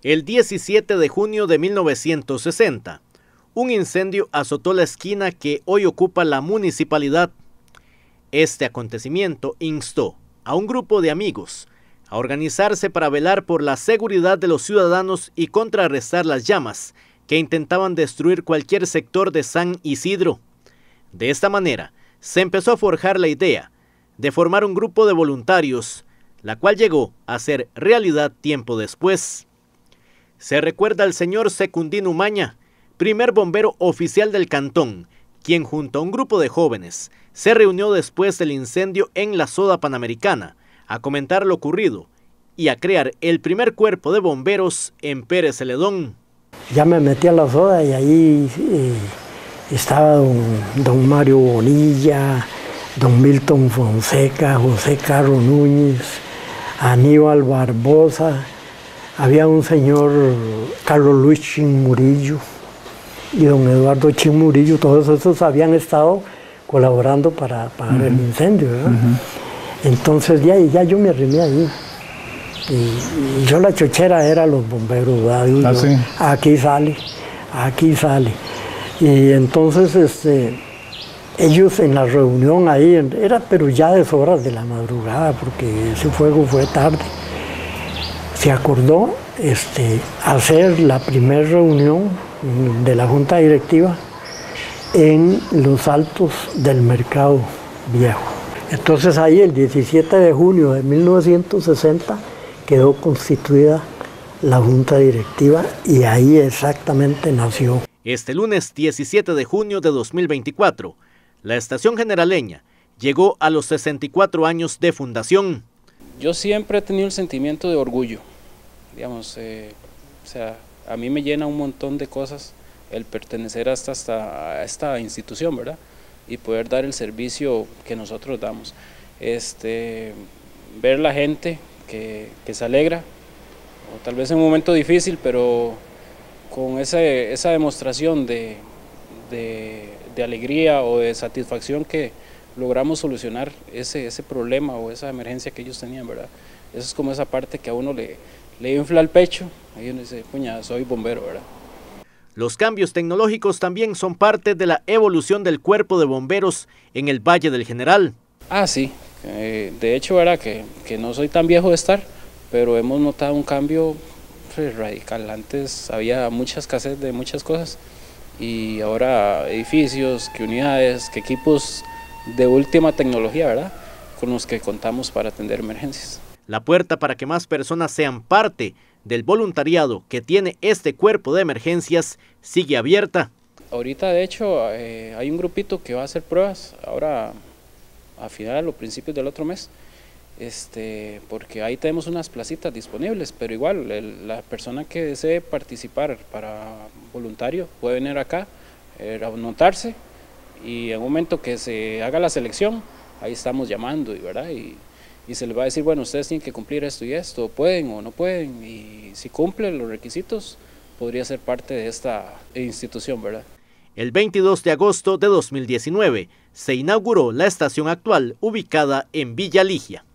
El 17 de junio de 1960, un incendio azotó la esquina que hoy ocupa la municipalidad. Este acontecimiento instó a un grupo de amigos a organizarse para velar por la seguridad de los ciudadanos y contrarrestar las llamas que intentaban destruir cualquier sector de San Isidro. De esta manera, se empezó a forjar la idea de formar un grupo de voluntarios, la cual llegó a ser realidad tiempo después. Se recuerda al señor Secundino Umaña, primer bombero oficial del cantón, quien junto a un grupo de jóvenes se reunió después del incendio en la Soda Panamericana a comentar lo ocurrido y a crear el primer cuerpo de bomberos en Pérez Celedón. Ya me metí a la Soda y ahí estaba don Mario Bonilla, don Milton Fonseca, José Carlos Núñez, Aníbal Barbosa, había un señor Carlos Luis Chinmurillo y don Eduardo Chinmurillo, todos esos habían estado colaborando para apagar el incendio, ¿verdad? Entonces ya yo me arrimé ahí. Y yo la chochera era los bomberos, ¿verdad? ¿Sí? Aquí sale. Y entonces ellos en la reunión ahí, era pero ya de horas de la madrugada, porque ese fuego fue tarde. Se acordó hacer la primera reunión de la Junta Directiva en los altos del Mercado Viejo. Entonces ahí el 17 de junio de 1960 quedó constituida la Junta Directiva y ahí exactamente nació. Este lunes 17 de junio de 2024, la estación generaleña llegó a los 64 años de fundación. Yo siempre he tenido el sentimiento de orgullo, digamos, o sea, a mí me llena un montón de cosas el pertenecer a esta institución, ¿verdad? Y poder dar el servicio que nosotros damos. Ver la gente que se alegra, o tal vez en un momento difícil, pero con esa demostración de alegría o de satisfacción que logramos solucionar ese problema o esa emergencia que ellos tenían, ¿verdad? Eso es como esa parte que a uno le infla el pecho, ahí uno dice, puña, soy bombero, ¿verdad? Los cambios tecnológicos también son parte de la evolución del cuerpo de bomberos en el Valle del General. Ah, sí, de hecho, ¿verdad? Que no soy tan viejo de estar, pero hemos notado un cambio radical. Antes había mucha escasez de muchas cosas y ahora edificios, que unidades, que equipos de última tecnología, ¿verdad? Con los que contamos para atender emergencias. La puerta para que más personas sean parte del voluntariado que tiene este cuerpo de emergencias sigue abierta. Ahorita, de hecho, hay un grupito que va a hacer pruebas ahora a finales o principios del otro mes, porque ahí tenemos unas placitas disponibles, pero igual la persona que desee participar para voluntario puede venir acá, anotarse, y en un momento que se haga la selección, ahí estamos llamando, ¿verdad? Y se les va a decir, bueno, ustedes tienen que cumplir esto y esto, pueden o no pueden, y si cumplen los requisitos, podría ser parte de esta institución, ¿verdad? El 22 de agosto de 2019 se inauguró la estación actual ubicada en Villa Ligia.